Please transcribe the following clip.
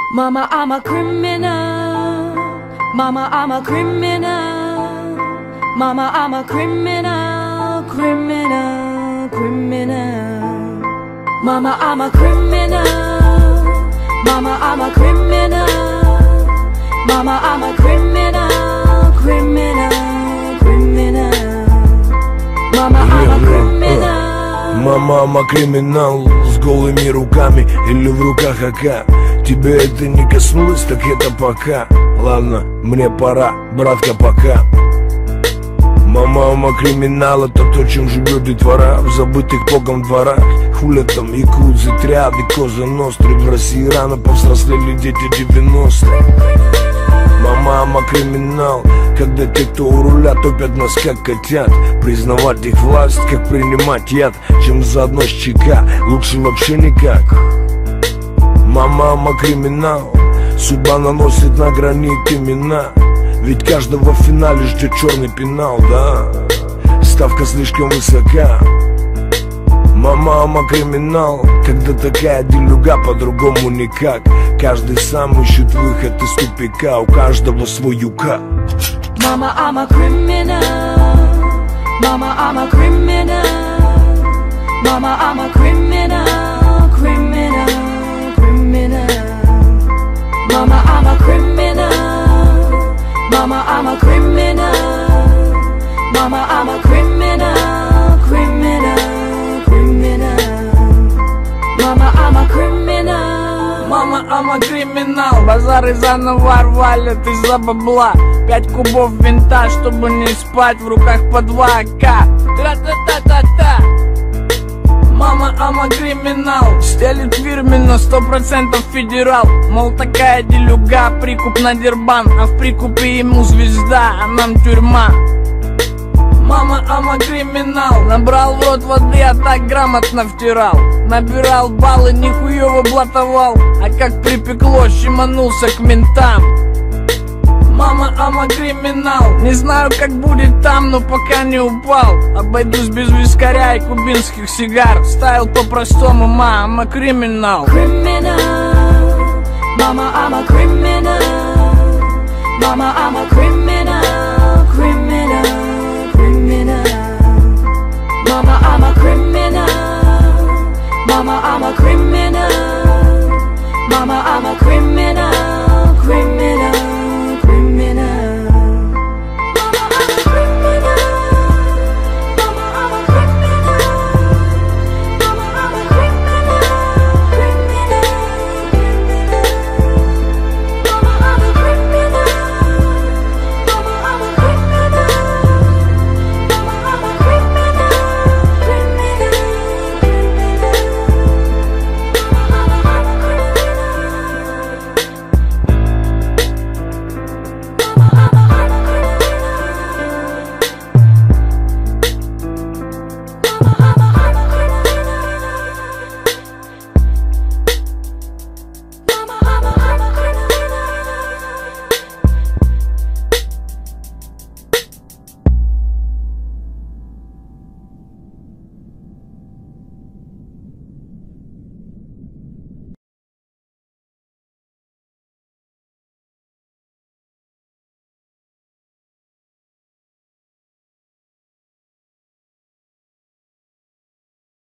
Mama, I'm a criminal. Mama, I'm a criminal. Mama, I'm a criminal, criminal, criminal. Mama, I'm a criminal. Mama, I'm a criminal. Mama, I'm a criminal, criminal, criminal. Mama, I'm a criminal. Мама, I'm a криминал. С голыми руками или в руках АК. Тебе это не коснулось, так это пока. Ладно, мне пора, братка, пока. Мама, I'm a криминал, это то, чем живет детвора в забытых богом дворах. Хулят там якудзы, триады, коза ностры. В России рано повзрослели дети 90-х. Мама, I'm a криминал, когда те, кто у руля, топят нас как котят. Признавать их власть, как принимать яд, чем заодно с ЧК, лучше вообще никак. Мама, I'm a криминал, судьба наносит на гранит имена. Ведь каждого в финале ждет черный пенал, да. Ставка слишком высока. Мама, I'm a криминал, когда такая делюга, по-другому никак. Каждый сам ищет выход из тупика, у каждого свой юка. Mama, I'm a criminal. Mama, I'm a criminal. Mama, I'm a criminal, criminal, criminal. Mama, I'm a criminal. Mama, I'm a criminal. Mama, I'm a criminal, criminal, criminal. Mama, I'm a criminal. Мама, I'm a криминал. Базары заново рвали из-за бабла. 5 кубов винта, чтобы не спать, в руках по 2 АК. Тра-та-та-та-та. Мама, I'm a криминал. Стелит фирменно, 100% федерал. Мол, такая делюга, прикуп на дербан. А в прикупе ему звезда, а нам тюрьма. Мама, I'm a криминал. Набрал в рот воды, а так грамотно втирал. Набирал баллы, нихуёво блатовал. А как припекло, щеманулся к ментам. Мама, I'm a криминал. Не знаю, как будет там, но пока не упал. Обойдусь без вискаря и кубинских сигар. Стайл по-простому, ма, I'm a криминал. Criminal. Mama, I'm a criminal. Mama, I'm a criminal.